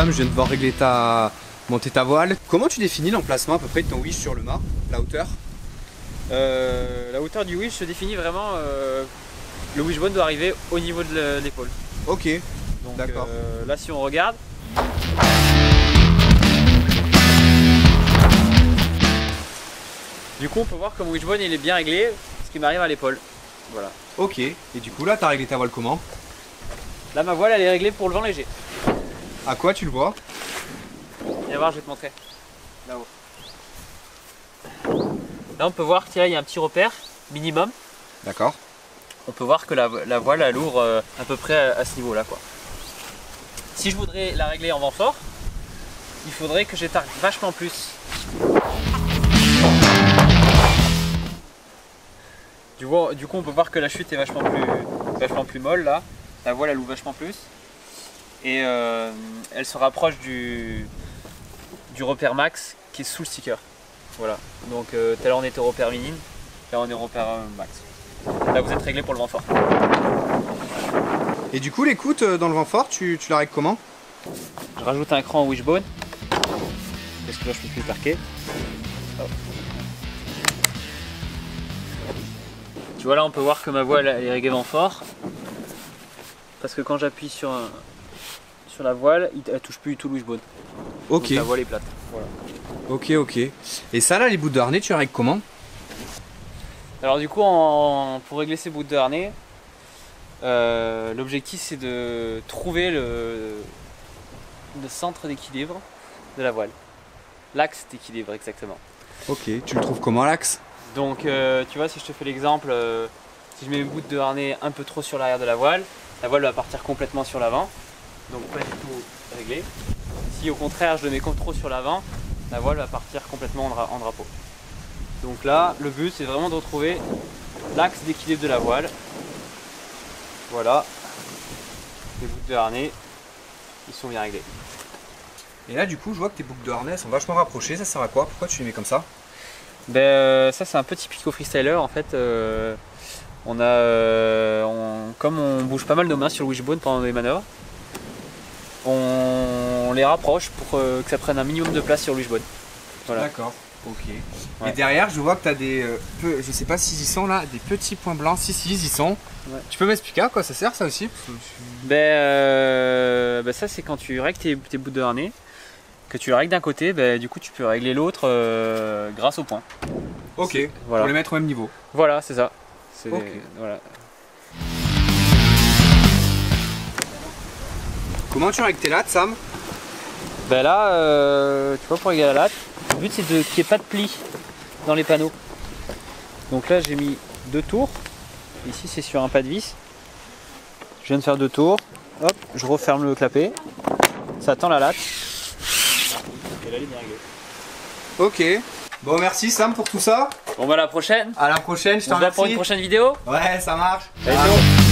Sam, je viens de devoir régler monter ta voile. Comment tu définis l'emplacement à peu près de ton wish sur le mât, la hauteur? La hauteur du wish se définit vraiment, le wishbone doit arriver au niveau de l'épaule. Ok, d'accord. Là si on regarde, du coup on peut voir que mon wishbone il est bien réglé, ce qui m'arrive à l'épaule. Voilà. Ok, et du coup là tu as réglé ta voile comment? Là ma voile elle est réglée pour le vent léger. À quoi tu le vois? Viens voir, je vais te montrer. Là-haut. Là on peut voir qu'il y a un petit repère minimum. D'accord. On peut voir que la voile elle ouvre à peu près à ce niveau là quoi. Si je voudrais la régler en vent fort, il faudrait que j'étarte vachement plus. Du coup on peut voir que la chute est vachement plus molle là. La voile elle ouvre vachement plus. Et elle se rapproche du repère max qui est sous le sticker. Voilà. Donc tout à l'heure on était au repère minime, là on est au repère max. Là vous êtes réglé pour le vent fort. Et du coup l'écoute dans le vent fort, tu la règles comment? Je rajoute un cran au wishbone. Parce que là je peux plus le parquer. Oh. Tu vois là on peut voir que ma voile est réglée vent fort. Parce que quand j'appuie sur la voile, elle touche plus du tout le wishbone. Ok. Donc la voile est plate. Voilà. Ok, ok. Et ça là, les bouts de harnais, tu les règles comment? Alors du coup, pour régler ces bouts de harnais, l'objectif c'est de trouver le centre d'équilibre de la voile. L'axe d'équilibre exactement. Ok, tu le trouves comment l'axe? Donc tu vois, si je te fais l'exemple, si je mets mes bouts de harnais un peu trop sur l'arrière de la voile va partir complètement sur l'avant. Donc pas du tout réglé. Si au contraire je le mets trop sur l'avant, la voile va partir complètement en drapeau. Donc là, le but c'est vraiment de retrouver l'axe d'équilibre de la voile. Voilà. Les boucles de harnais, ils sont bien réglés. Et là du coup je vois que tes boucles de harnais sont vachement rapprochées, ça sert à quoi? Pourquoi tu les mets comme ça? Ça c'est un peu typique au freestyler en fait. Comme on bouge pas mal nos mains sur le wishbone pendant les manœuvres, on les rapproche pour que ça prenne un minimum de place sur le wishbone. Voilà. D'accord, ok. Ouais. Et derrière je vois que tu as des, je sais pas s'ils y sont là, des petits points blancs, si ils y sont. Ouais. Tu peux m'expliquer à quoi ça sert ça aussi? Ça c'est quand tu règles tes bouts de harnais, que tu le règles d'un côté, du coup tu peux régler l'autre grâce au point. Ok, voilà. Pour les mettre au même niveau. Voilà, c'est ça. Okay. Voilà. Comment tu règles tes lattes, Sam? Là, tu vois, pour régler la latte, le but c'est qu'il n'y ait pas de plis dans les panneaux. Donc là j'ai mis 2 tours. Ici c'est sur un pas de vis. Je viens de faire 2 tours. Hop, je referme le clapet. Ça tend la latte. Et là elle est bien réglée. Ok. Bon, merci Sam pour tout ça. Bon, à la prochaine. À la prochaine, je t'en remercie. On se voit pour une prochaine vidéo. Ouais, ça marche. Allez, c'est bon.